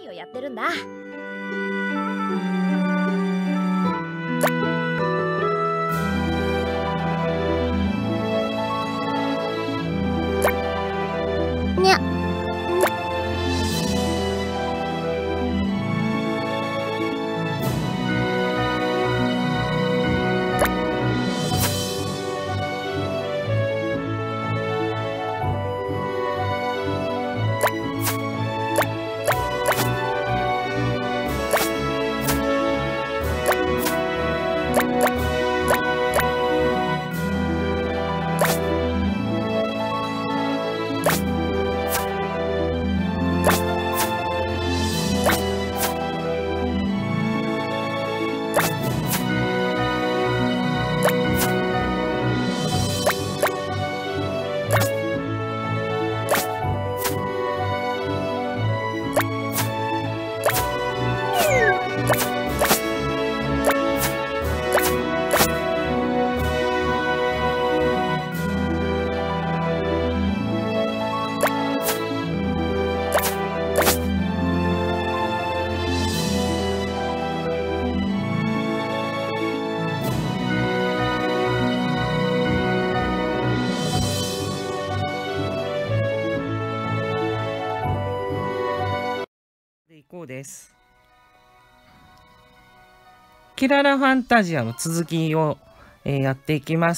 をやってるんだ。 にゃ。 こうです。キララファンタジアの続きを、やっていきます。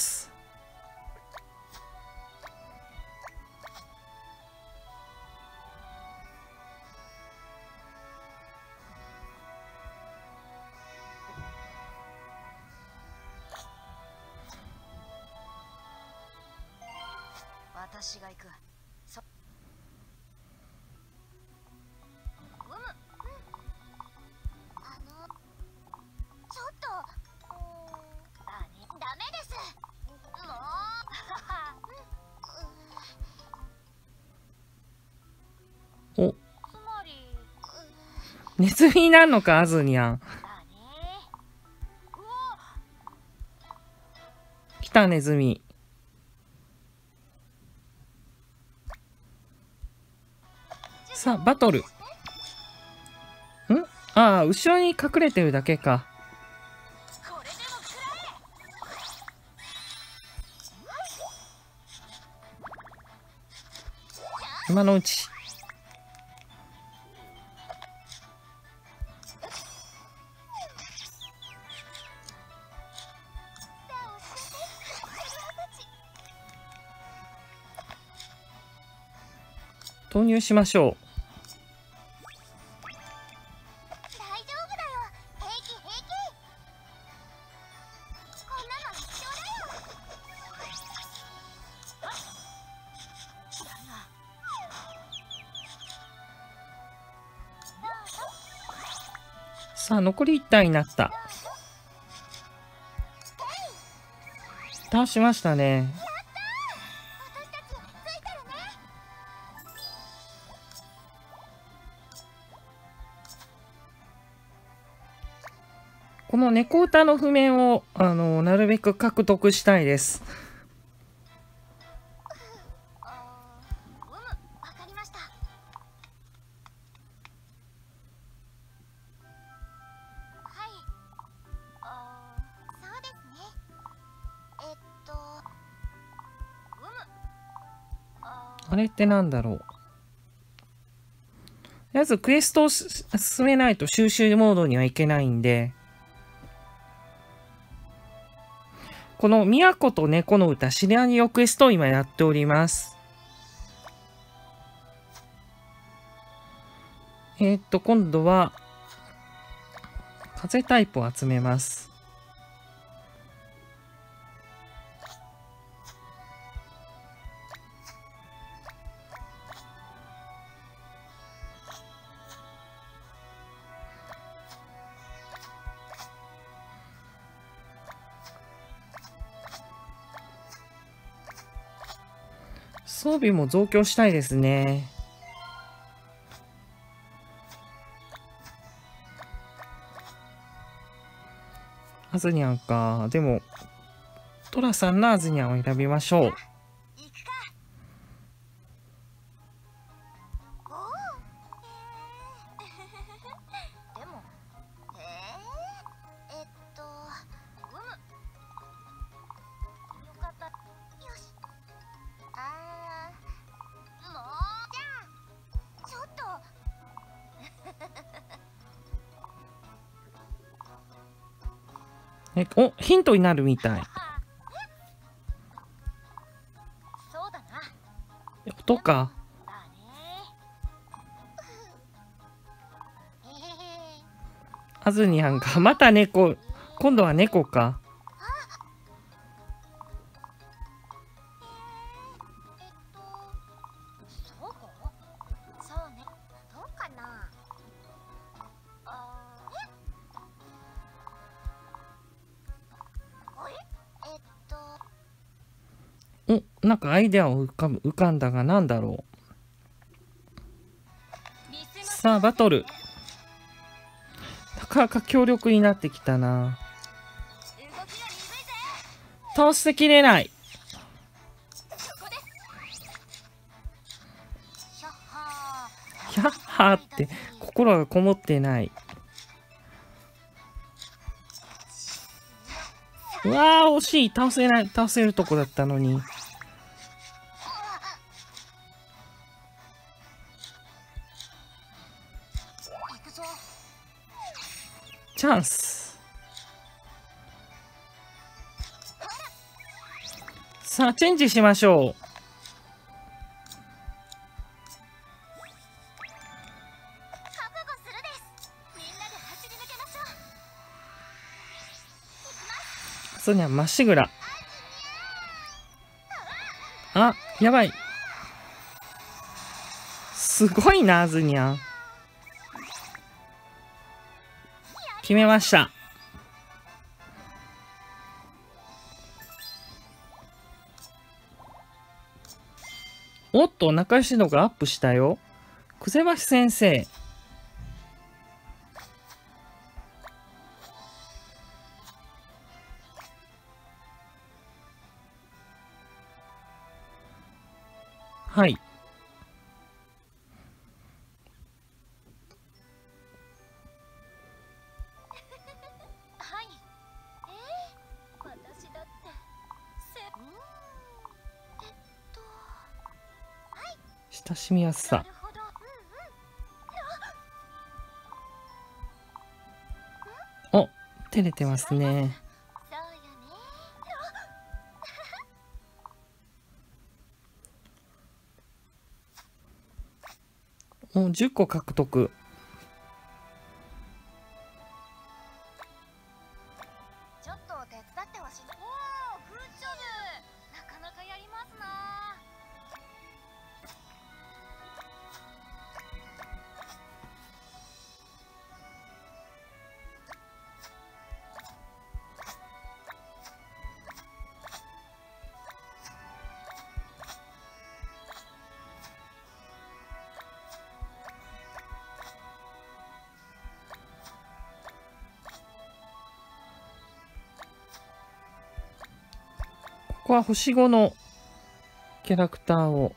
私が行く。 お、ネズミなのか、アズニャン。来た、ネズミ。さあ、バトル。ああ、後ろに隠れてるだけか。今のうち。投入しましょう。さあ、残り1体になった。倒しましたね。この猫歌の譜面をなるべく獲得したいです。あれってなんだろう。とりあえずクエストを進めないと収集モードにはいけないんで、この都と猫の歌シナリオクエストを今やっております。今度は風タイプを集めます。装備も増強したいですね。アズニャンか。でも、トラさんのアズニャンを選びましょう。 お、ヒントになるみたい。 そうだな。 音か。 だね。 あずにゃんがまた猫。今度は猫か。 そうか。そうね。どうかな。あれ？ お、なんかアイデアを浮かんだがなんだろう。さあバトル。なかなか強力になってきたな。倒してきれない。ヒャッハーって心がこもってない。うわー惜しい。倒せない。倒せるとこだったのに。チャンス。さあチェンジしましょう。そうにゃまっしぐら。あ、やばい。すごいな、あずにゃん。決めました。おっと、仲良し度がアップしたよ。くぜばし先生。はい。 はい。私だって。 親しみやすさ。 なるほど。 お、照れてますね。 そうよね。 もう10個獲得。 ちょっと手伝ってほしい。おお、グッジョブ。なかなかやりますな。 ここは星5のキャラクターを。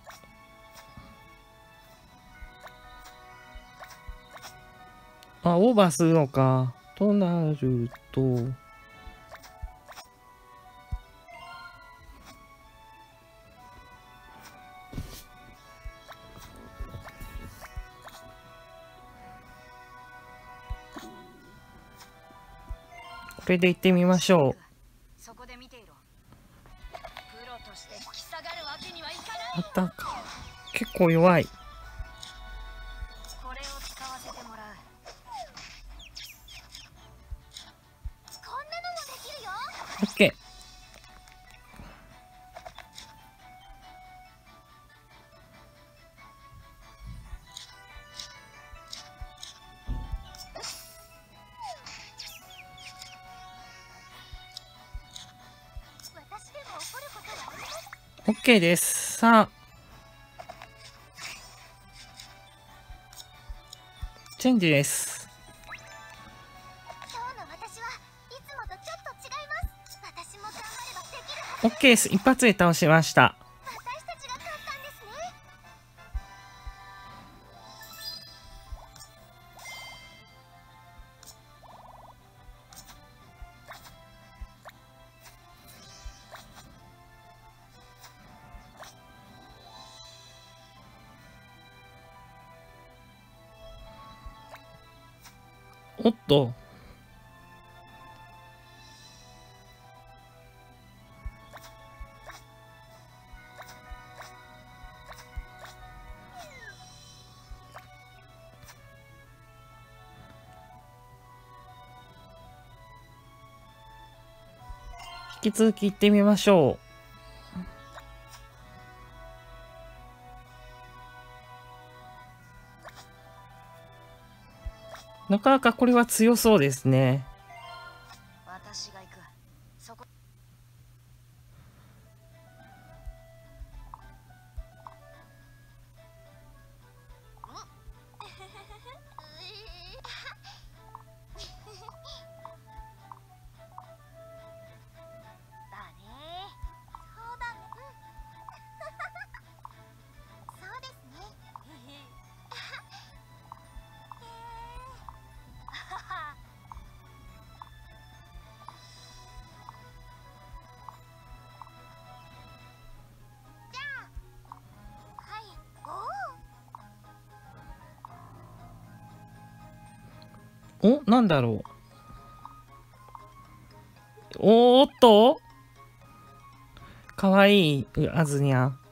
あ、オーバーするのか。となると。これで行ってみましょう。 そこで見ていろ。プロとして引き下がるわけにはいかない。 またか。結構弱い。 これを使わせてもらう。こんなのもできるよ。 オッケー。 私でも怒ることはあります。 オッケーです。さあ。チェンジです。 今日の私はいつもとちょっと違います。私も頑張ればできるはず。 オッケーです。一発で倒しました。 私たちが勝ったんですね。 おっと。 引き続き行ってみましょう。なかなかこれは強そうですね。 私が行く。そこ。だね。そうだね。そうですね。じゃあ、はい。 お、なんだろう。おーっと、かわいい、あずにゃん。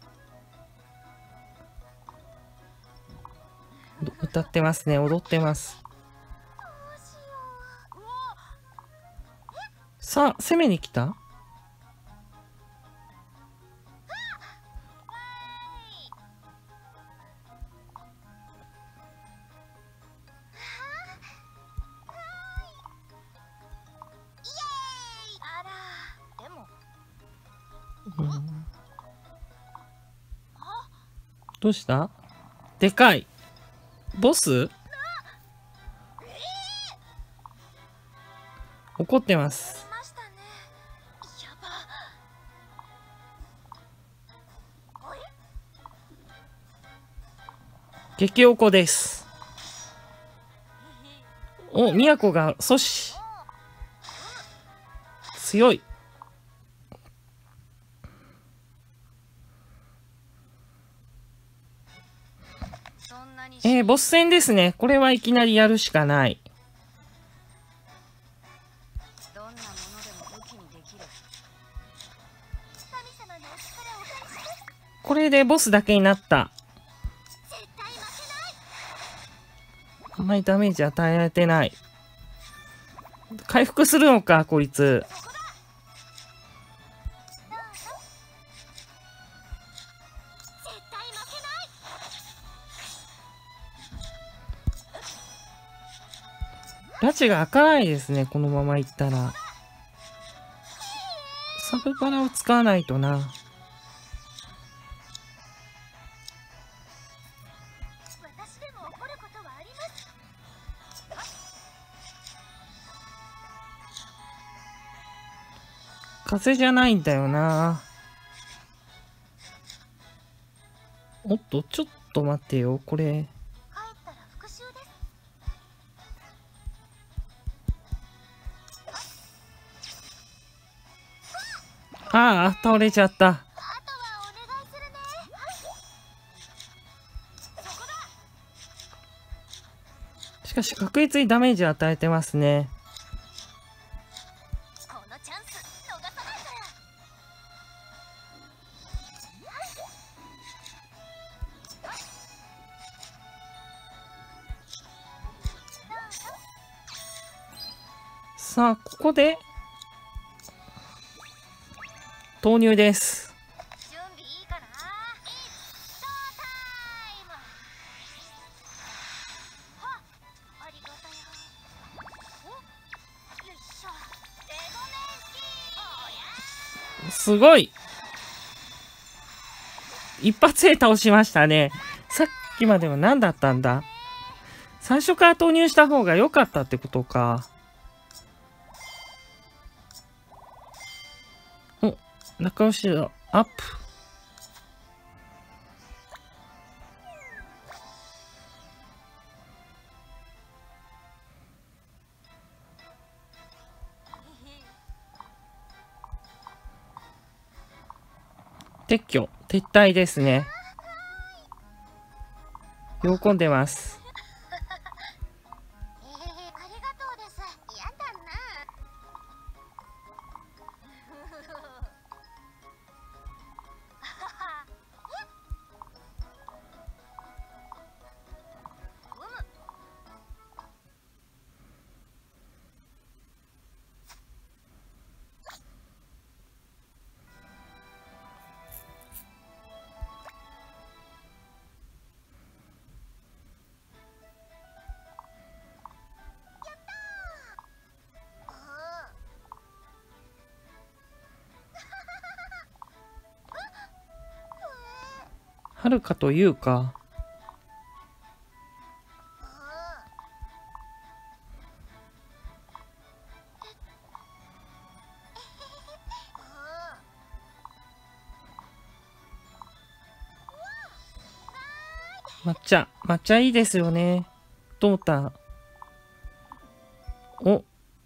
歌ってますね、踊ってます。さあ、攻めに来た？うん、どうした？でかい。ボス？怒ってます。激おこです。お、みやこが阻止。強い。ボス戦ですね。これはいきなりやるしかない。これでボスだけになった。あんまりダメージ与えられてない。回復するのか、こいつ。拉致が開かないですね、このままいったら。サブパラを使わないとな。風じゃないんだよな。おっと、ちょっと待ってよ、これ。ああ、倒れちゃった。しかし確実にダメージ与えてますね。さあ、ここで投入です。すごい。一発で倒しましたね。さっきまでは何だったんだ？最初から投入した方が良かったってことか。お、仲良しだ。アップ。撤去、撤退ですね。喜んでます。 るかというか、抹茶いいですよね。と思った。お、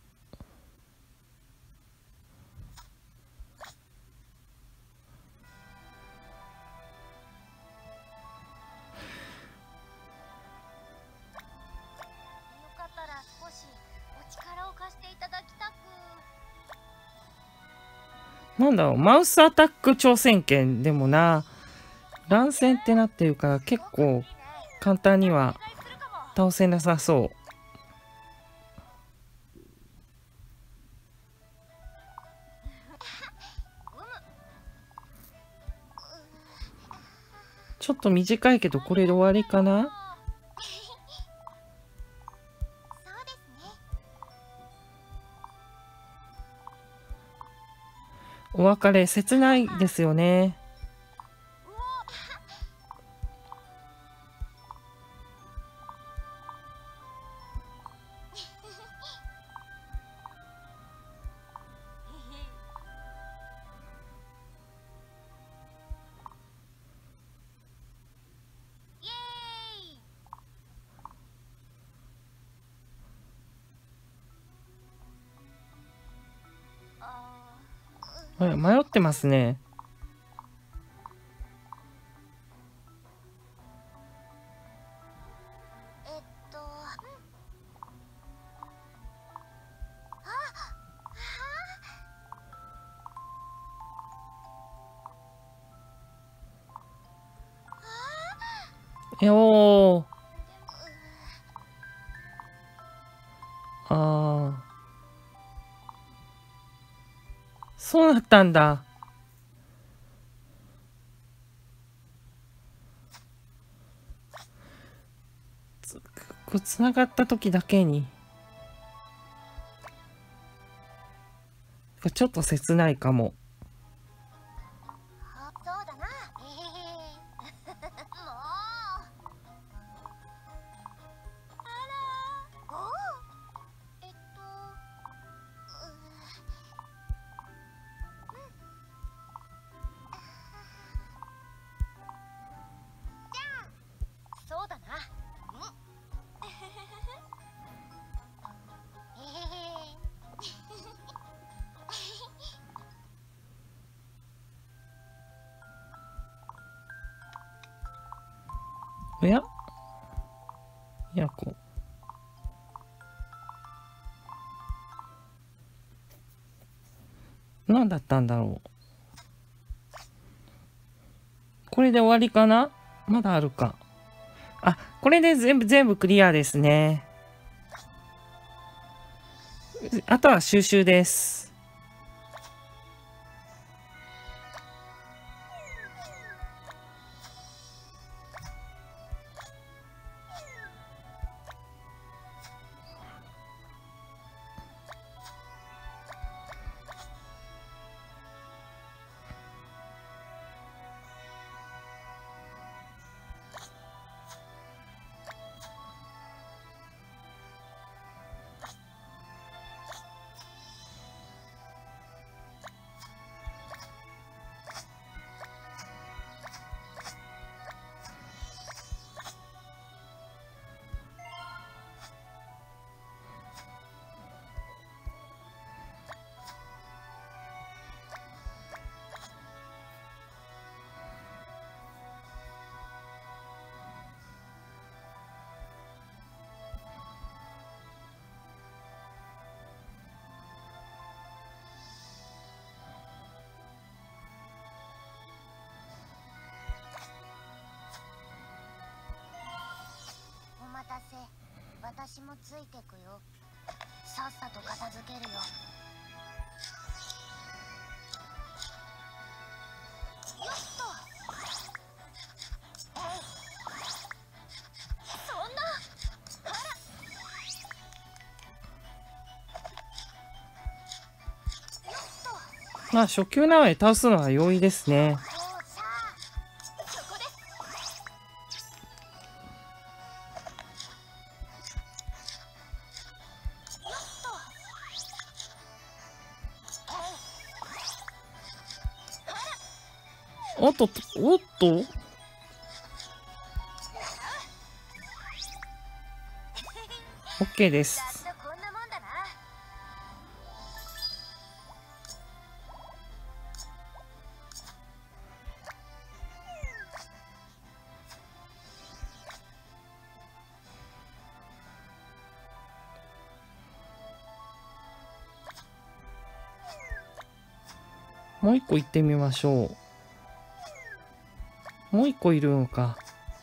なんだろう、マウスアタック挑戦権でもな、乱戦ってなってるから結構簡単には倒せなさそう。ちょっと短いけどこれで終わりかな？お別れ切ないですよね。迷ってますね。おー。そうだったんだ。つながった時だけに。ちょっと切ないかも。おや？何だったんだろう。これで終わりかな？まだあるか。あ、これで全部クリアですね。あとは収集です。 私もついてくよ。さっさと片付けるよ。よっと。そんな。 まあ初級なので倒すのは容易ですね。 おっと、おっと、OK です。 ざっとこんなもんだな。 もう一個行ってみましょう。もう一個いるのか。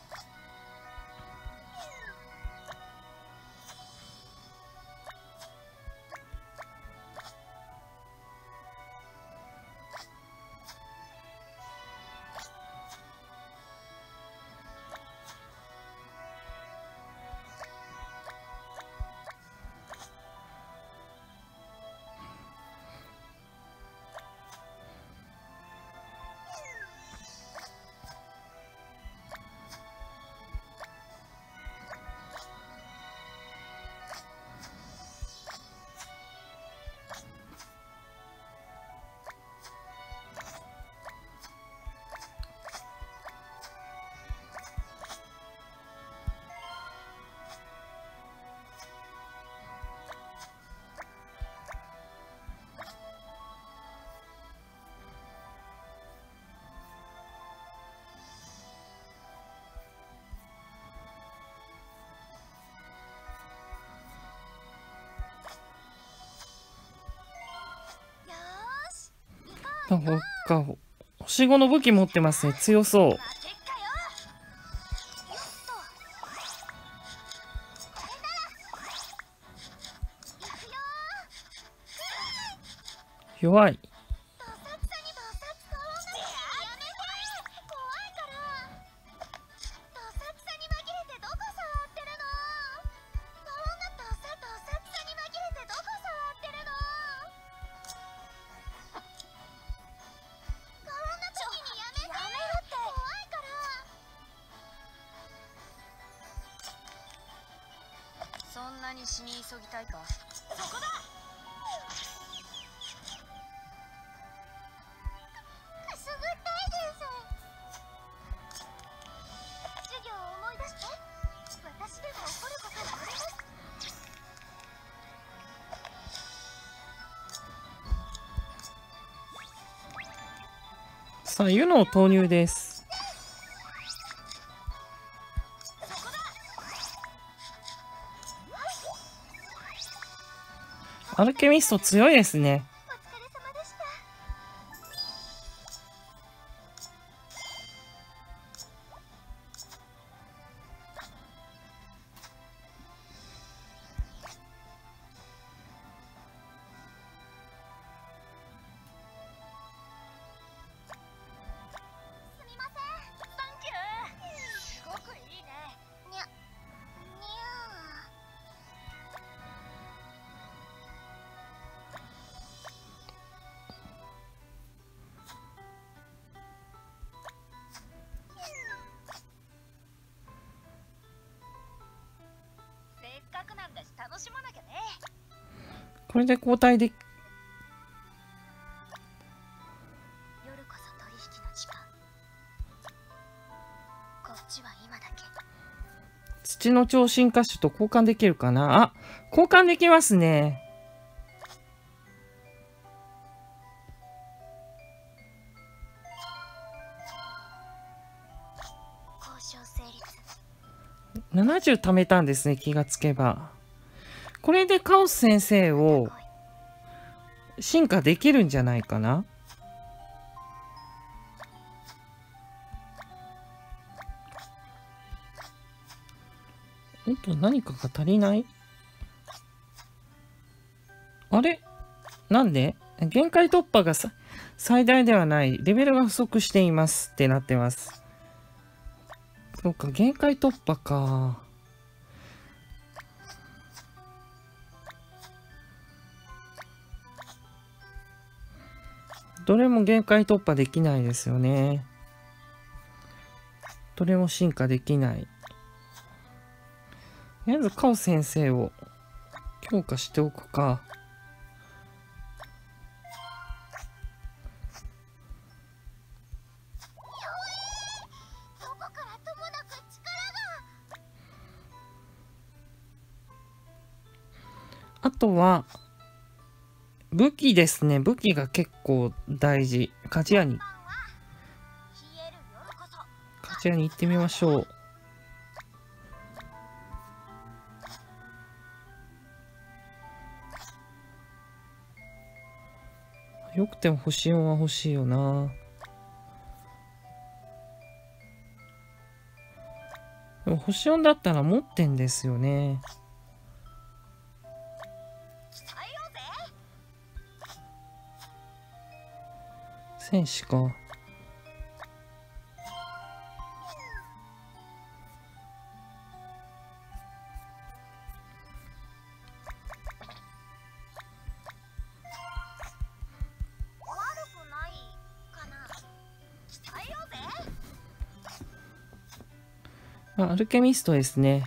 なんか、星5の武器持ってますね。強そう。 負けっかよ。よっと。これなら。いくよー。 弱い。 どさくさにどさつかわなきゃ。やめて。怖いから。どさくさに紛れてどこ触ってるの。顔がどさくさに紛れてどこ触ってるの。顔の時にやめて。やめろって。怖いから。 そんなに死に急ぎたいか。 そこだ。くすぐったいです。授業を思い出して。私でも怒ることがあります。 さあ、湯の投入です。アルケミスト強いですね。 お疲れ様でした。すみません。 サンキュー。すごくいいね。 にゃ。にゃせっかくなんだし楽しまなきゃね。 これで交代で、 夜こそ取引の時間。こっちは今だけ。 土の超進化種と交換できるかなあ、交換できますね。 交渉成立。 70貯めたんですね、気がつけば。これでカオス先生を進化できるんじゃないかな。何かが足りない？あれ？なんで？限界突破が最大ではない。レベルが不足していますってなってます。そうか、限界突破か。どれも限界突破できないですよね。どれも進化できない。とりあえずカオ先生を強化しておくか。 あとは、武器ですね。武器が結構大事。鍛冶屋に行ってみましょう。よくても星4は欲しいよな。でも星4だったら持ってんですよね。戦士か。アルケミストですね。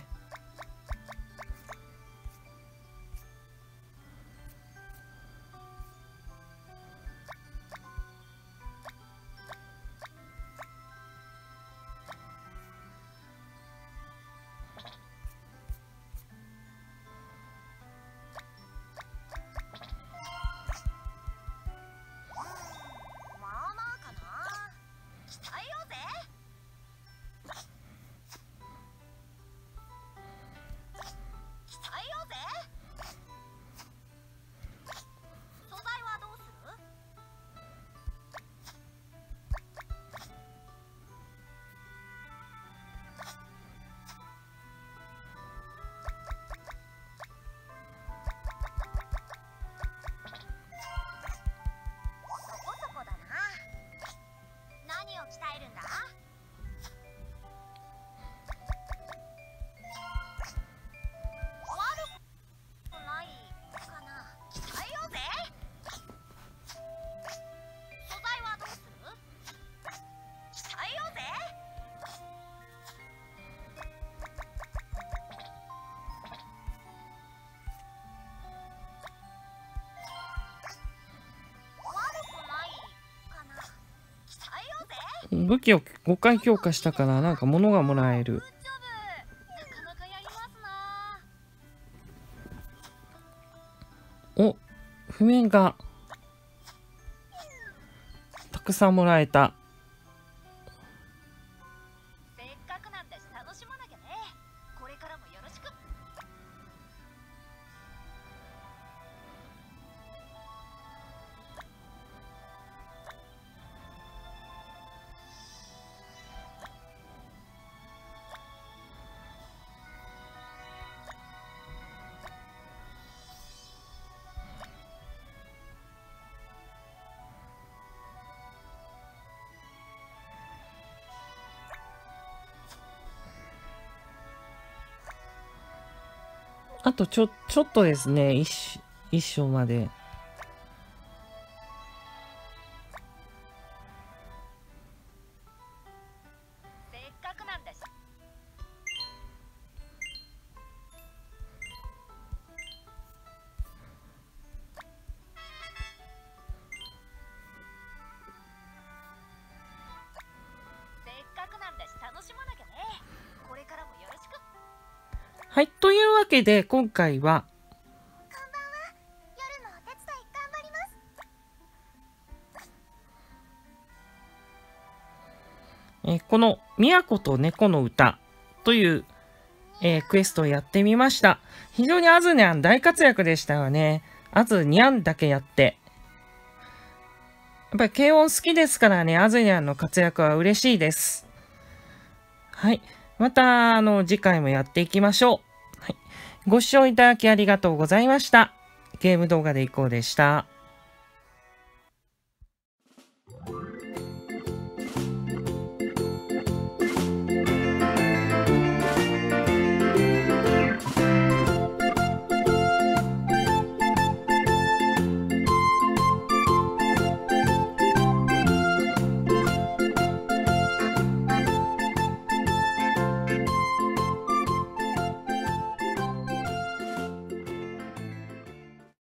武器を5回強化したからなんか物がもらえる。お、譜面がたくさんもらえた。 せっかくなんだし楽しまなきゃね。これからもよろしく。 あとちょっとですね、一章まで。 せっかくなんだし。せっかくなんだし楽しまなきゃね。これからもよろしく。 はい。というわけで、今回は、 こんばんは。夜のお手伝い頑張ります。 この、都と猫の歌という、クエストをやってみました。非常にアズニャン大活躍でしたよね。アズニャンだけやって。やっぱり軽音好きですからね、アズニャンの活躍は嬉しいです。はい。また、次回もやっていきましょう。はい。ご視聴いただきありがとうございました。ゲーム動画でいこうでした。